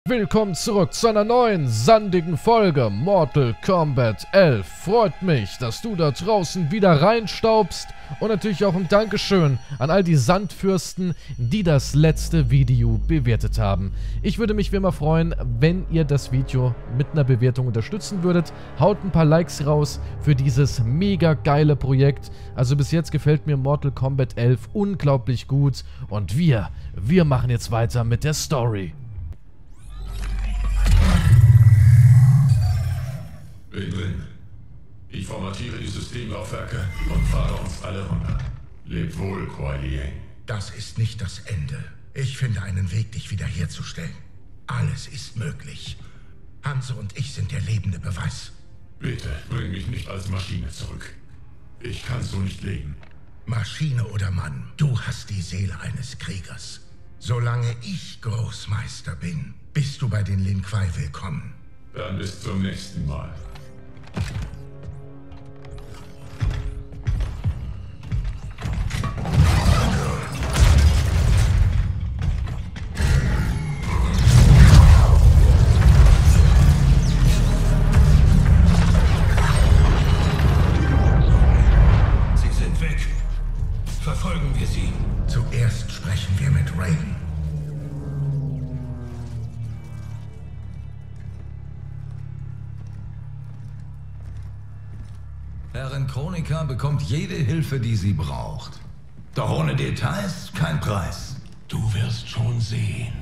Willkommen zurück zu einer neuen, sandigen Folge Mortal Kombat 11. Freut mich, dass du da draußen wieder reinstaubst und natürlich auch ein Dankeschön an all die Sandfürsten, die das letzte Video bewertet haben. Ich würde mich wie immer freuen, wenn ihr das Video mit einer Bewertung unterstützen würdet. Haut ein paar Likes raus für dieses mega geile Projekt. Also bis jetzt gefällt mir Mortal Kombat 11 unglaublich gut und wir machen jetzt weiter mit der Story. Bin drin. Ich formatiere die Systemlaufwerke und fahre uns alle runter. Leb wohl, Kuai Liang. Das ist nicht das Ende. Ich finde einen Weg, dich wiederherzustellen. Alles ist möglich. Hanzo und ich sind der lebende Beweis. Bitte, bring mich nicht als Maschine zurück. Ich kann so nicht leben. Maschine oder Mann, du hast die Seele eines Kriegers. Solange ich Großmeister bin, bist du bei den Lin Kuei willkommen. Dann bis zum nächsten Mal. Sie sind weg. Verfolgen wir sie. Zuerst sprechen wir mit Raiden. Herrin Kronika bekommt jede Hilfe, die sie braucht. Doch ohne Details kein Preis. Du wirst schon sehen.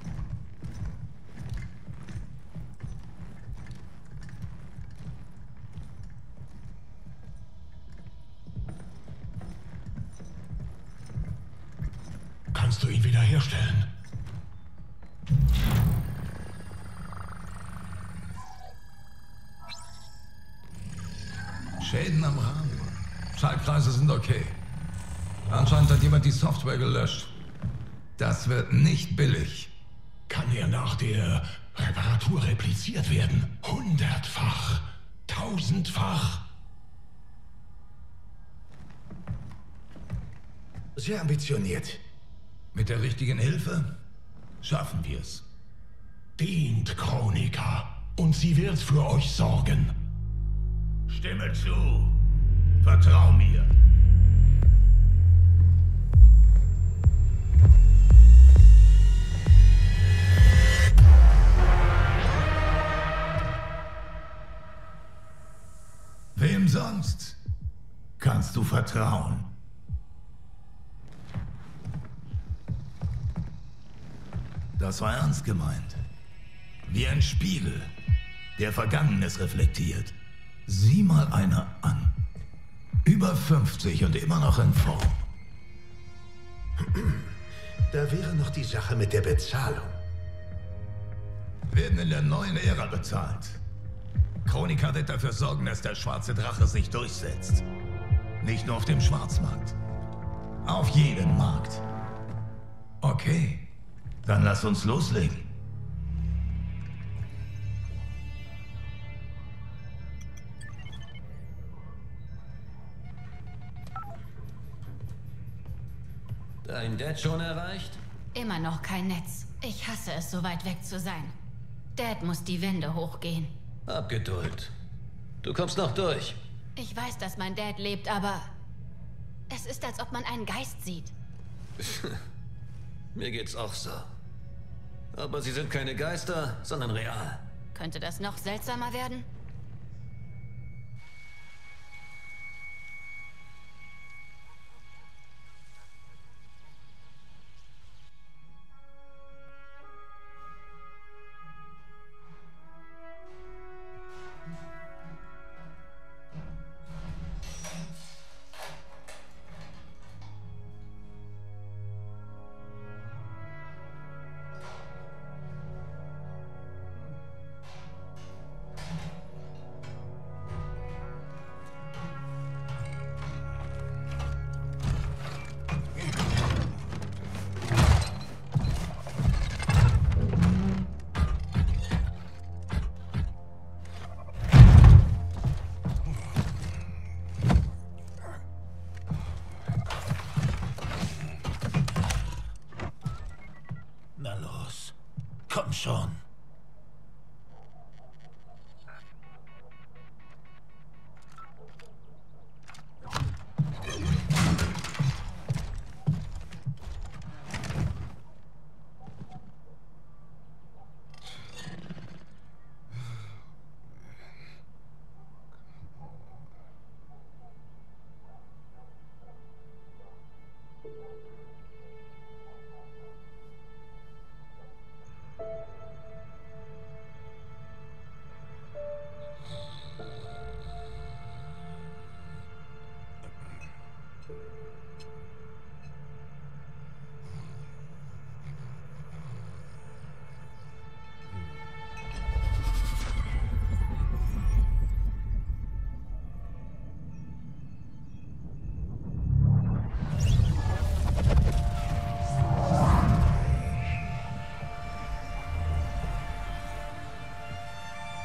Kannst du ihn wiederherstellen? Schäden am Rahmen. Schaltkreise sind okay. Anscheinend hat jemand die Software gelöscht. Das wird nicht billig. Kann er nach der Reparatur repliziert werden? 100-fach. 1000-fach. Sehr ambitioniert. Mit der richtigen Hilfe schaffen wir es. Dient Kronika. Und sie wird für euch sorgen. Stimme zu. Vertrau mir. Wem sonst kannst du vertrauen? Das war ernst gemeint. Wie ein Spiegel, der Vergangenes reflektiert. Sieh mal einer an. Über 50 und immer noch in Form. Da wäre noch die Sache mit der Bezahlung. Werden in der neuen Ära bezahlt. Kronika wird dafür sorgen, dass der schwarze Drache sich durchsetzt. Nicht nur auf dem Schwarzmarkt. Auf jedem Markt. Okay, dann lass uns loslegen. Dein Dad schon erreicht? Immer noch kein Netz. Ich hasse es, so weit weg zu sein. Dad muss die Wände hochgehen. Hab Geduld. Du kommst noch durch. Ich weiß, dass mein Dad lebt, aber es ist, als ob man einen Geist sieht. Mir geht's auch so. Aber sie sind keine Geister, sondern real. Könnte das noch seltsamer werden? Komm schon.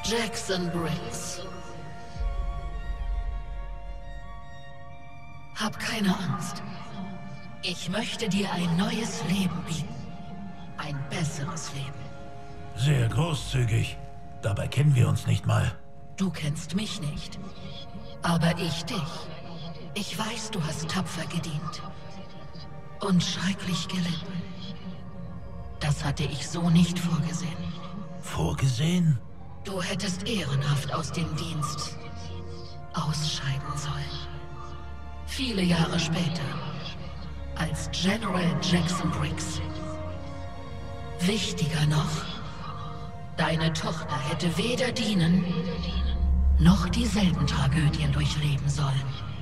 Jackson Briggs. Hab keine Angst. Ich möchte dir ein neues Leben bieten. Ein besseres Leben. Sehr großzügig. Dabei kennen wir uns nicht mal. Du kennst mich nicht. Aber ich dich. Ich weiß, du hast tapfer gedient. Und schrecklich gelitten. Das hatte ich so nicht vorgesehen. Vorgesehen? Du hättest ehrenhaft aus dem Dienst ausscheiden sollen. Viele Jahre später, als General Jackson Briggs. Wichtiger noch, deine Tochter hätte weder dienen, noch dieselben Tragödien durchleben sollen.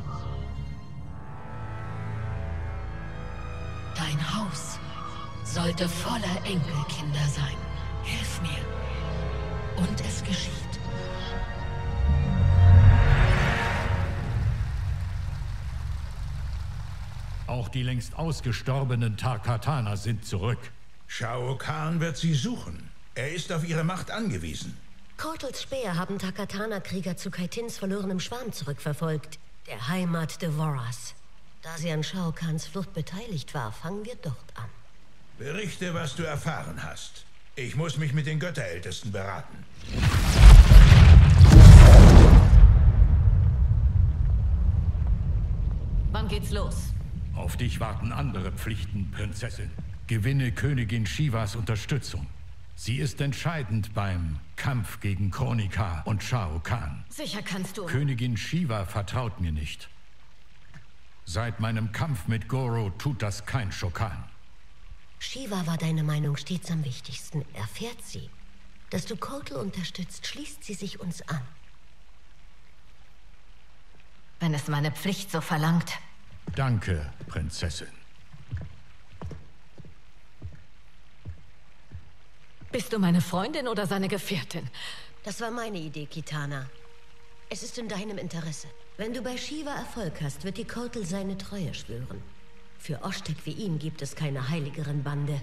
Dein Haus sollte voller Enkelkinder sein. Hilf mir. Und es geschieht. Auch die längst ausgestorbenen Tarkataner sind zurück. Shao Kahn wird sie suchen. Er ist auf ihre Macht angewiesen. Kotels Speer haben Takatana-Krieger zu Kaitins verlorenem Schwarm zurückverfolgt, der Heimat Devoras. Da sie an Shao Kahns Flucht beteiligt war, fangen wir dort an. Berichte, was du erfahren hast. Ich muss mich mit den Götterältesten beraten. Wann geht's los? Auf dich warten andere Pflichten, Prinzessin. Gewinne Königin Shivas Unterstützung. Sie ist entscheidend beim Kampf gegen Kronika und Shao Kahn. Sicher kannst du. Königin Shiva vertraut mir nicht. Seit meinem Kampf mit Goro tut das kein Shokan. Shiva war deine Meinung stets am wichtigsten. Erfährt sie, dass du Kotel unterstützt, schließt sie sich uns an. Wenn es meine Pflicht so verlangt. Danke, Prinzessin. Bist du meine Freundin oder seine Gefährtin? Das war meine Idee, Kitana. Es ist in deinem Interesse. Wenn du bei Shiva Erfolg hast, wird die Kotel seine Treue schwören. Für Oshtek wie ihn gibt es keine heiligeren Bande.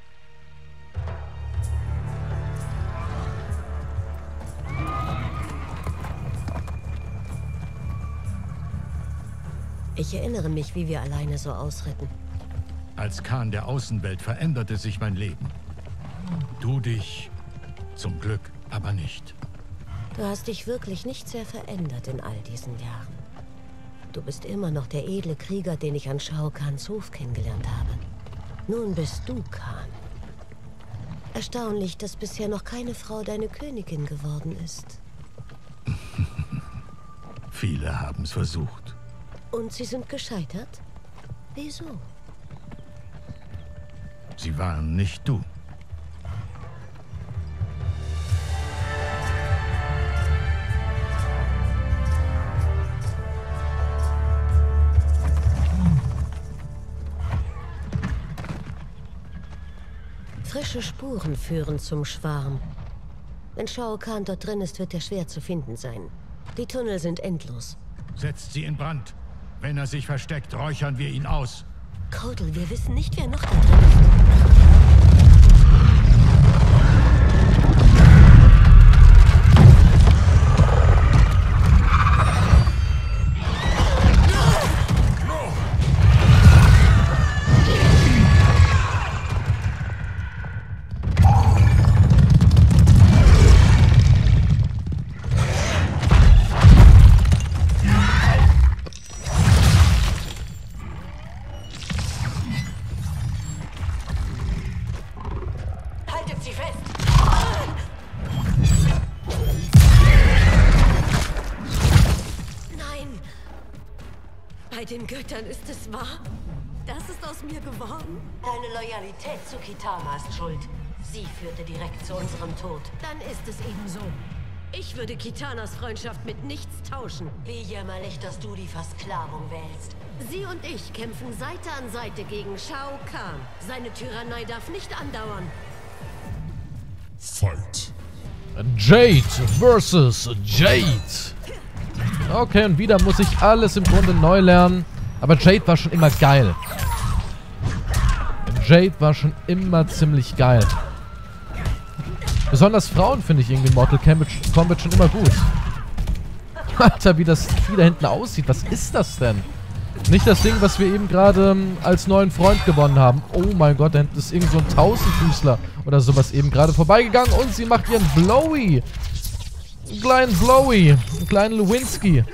Ich erinnere mich, wie wir alleine so ausritten. Als Kahn der Außenwelt veränderte sich mein Leben. Du dich zum Glück aber nicht. Du hast dich wirklich nicht sehr verändert in all diesen Jahren. Du bist immer noch der edle Krieger, den ich an Shao Kahns Hof kennengelernt habe. Nun bist du Kahn. Erstaunlich, dass bisher noch keine Frau deine Königin geworden ist. Viele haben es versucht. Und sie sind gescheitert? Wieso? Sie waren nicht du. Frische Spuren führen zum Schwarm. Wenn Shao Kahn dort drin ist, wird er schwer zu finden sein. Die Tunnel sind endlos. Setzt sie in Brand. Wenn er sich versteckt, räuchern wir ihn aus. Kotel, wir wissen nicht, wer noch da drin ist. Bei den Göttern ist es wahr? Das ist aus mir geworden? Deine Loyalität zu Kitana ist schuld. Sie führte direkt zu unserem Tod. Dann ist es eben so. Ich würde Kitanas Freundschaft mit nichts tauschen. Wie jämmerlich, dass du die Versklavung wählst. Sie und ich kämpfen Seite an Seite gegen Shao Kahn. Seine Tyrannei darf nicht andauern. Fight. Jade versus Jade. Okay, und wieder muss ich alles im Grunde neu lernen. Aber Jade war schon immer geil. Jade war schon immer ziemlich geil. Besonders Frauen finde ich irgendwie in Mortal Kombat schon immer gut. Alter, wie das Vieh da hinten aussieht. Was ist das denn? Nicht das Ding, was wir eben gerade als neuen Freund gewonnen haben. Oh mein Gott, da hinten ist irgend so ein Tausendfüßler oder sowas eben gerade vorbeigegangen. Und sie macht ihren Blowy. Einen kleinen Blowy. Einen kleinen Lewinsky.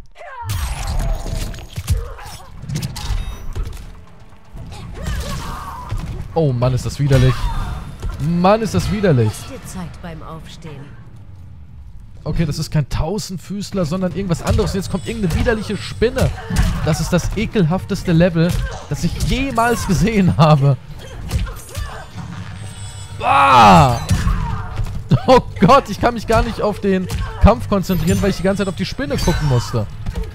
Oh Mann, ist das widerlich. Mann, ist das widerlich. Zeit beim Aufstehen. Okay, das ist kein Tausendfüßler, sondern irgendwas anderes. Und jetzt kommt irgendeine widerliche Spinne. Das ist das ekelhafteste Level, das ich jemals gesehen habe. Ah! Oh Gott, ich kann mich gar nicht auf den Kampf konzentrieren, weil ich die ganze Zeit auf die Spinne gucken musste.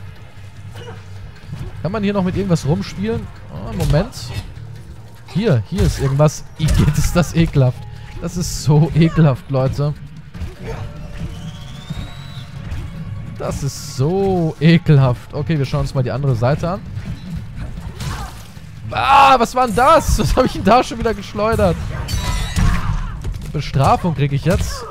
Kann man hier noch mit irgendwas rumspielen? Oh, Moment. Hier ist irgendwas. Igitt, ist das ekelhaft. Das ist so ekelhaft, Leute. Das ist so ekelhaft. Okay, wir schauen uns mal die andere Seite an. Ah, was war denn das? Was habe ich denn da schon wieder geschleudert? Bestrafung kriege ich jetzt.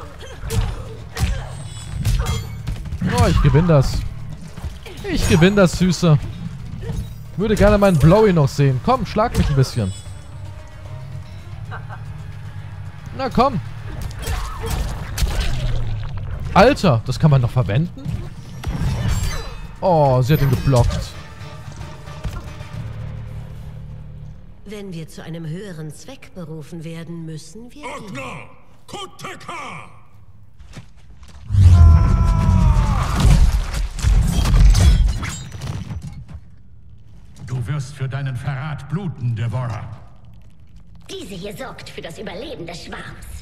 Oh, ich gewinne das. Ich gewinne das, Süße. Würde gerne meinen Blowy noch sehen. Komm, schlag mich ein bisschen. Na komm. Alter, das kann man noch verwenden? Oh, sie hat ihn geblockt. Wenn wir zu einem höheren Zweck berufen werden, müssen wir... Ordner! Koteka! Du wirst für deinen Verrat bluten, Devourer. Diese hier sorgt für das Überleben des Schwarms.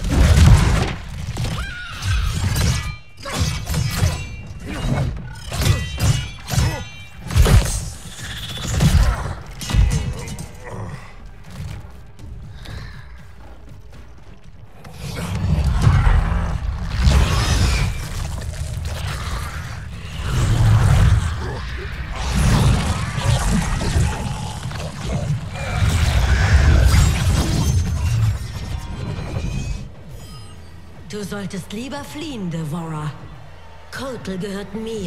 Du solltest lieber fliehen, Devourer. Kotal gehört mir.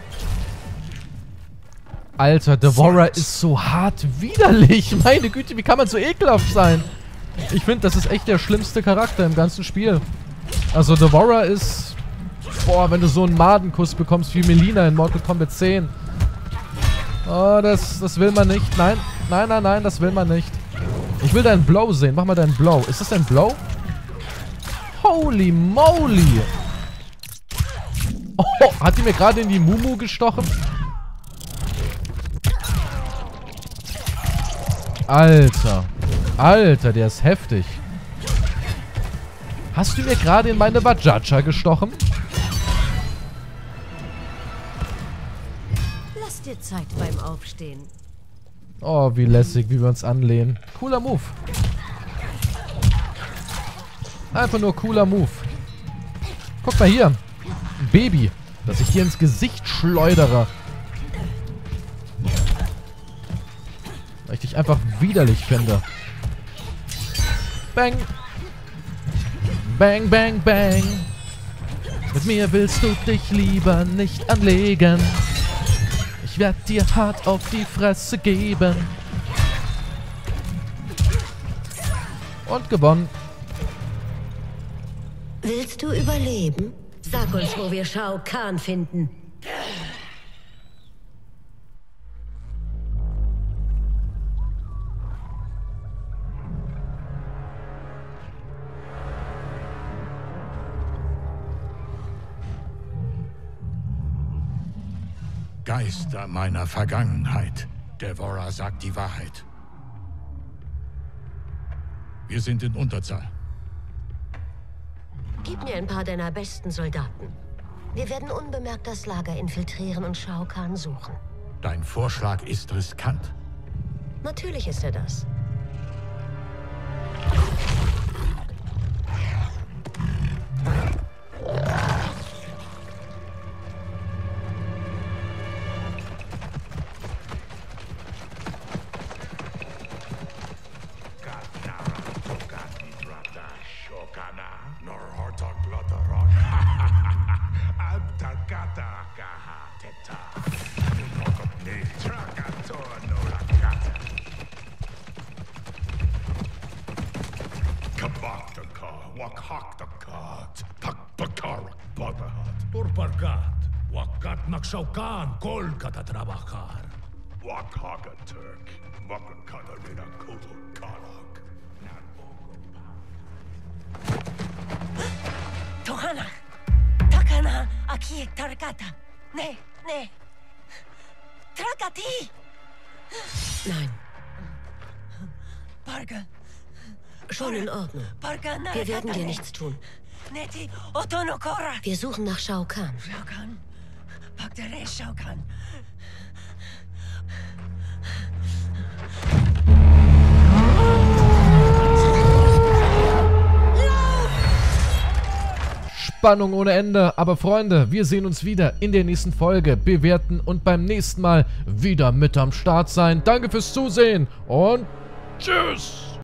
Alter, Devourer ist so hart widerlich. Meine Güte, wie kann man so ekelhaft sein? Ich finde, das ist echt der schlimmste Charakter im ganzen Spiel. Also Devourer ist... Boah, wenn du so einen Madenkuss bekommst wie Melina in Mortal Kombat 10. Oh, das will man nicht. Nein, nein, nein, nein, das will man nicht. Ich will deinen Blow sehen. Mach mal deinen Blow. Ist das dein Blow? Holy moly! Oh, hat die mir gerade in die Mumu gestochen? Alter. Alter, der ist heftig. Hast du mir gerade in meine Vajaja gestochen? Lass dir Zeit beim Aufstehen. Oh, wie lässig, wie wir uns anlehnen. Cooler Move. Einfach nur cooler Move. Guck mal hier. Ein Baby, das ich dir ins Gesicht schleudere. Weil ich dich einfach widerlich finde. Bang. Bang, bang, bang. Mit mir willst du dich lieber nicht anlegen. Ich werde dir hart auf die Fresse geben. Und gewonnen. Willst du überleben? Sag uns, wo wir Shao Kahn finden. Geister meiner Vergangenheit. Devourer sagt die Wahrheit. Wir sind in Unterzahl. Gib mir ein paar deiner besten Soldaten. Wir werden unbemerkt das Lager infiltrieren und Shao Kahn suchen. Dein Vorschlag ist riskant. Natürlich ist er das. Taktakat, Takbakarak, Badahat. Turparkat, Wakat Makshaukan, Kolkata Trabajar. Wakaka Turk, Wakakatarina Koto Karak. Tohana, Takana, Aki Tarkata. Nee, nee. Trakati! Nein. Parga. Schon in Ordnung. Wir werden dir nichts tun. Neti Otonokora. Wir suchen nach Shao Kahn. Shao Kahn. Bagdare Shao Kahn. Spannung ohne Ende. Aber Freunde, wir sehen uns wieder in der nächsten Folge, bewerten und beim nächsten Mal wieder mit am Start sein. Danke fürs Zusehen und tschüss!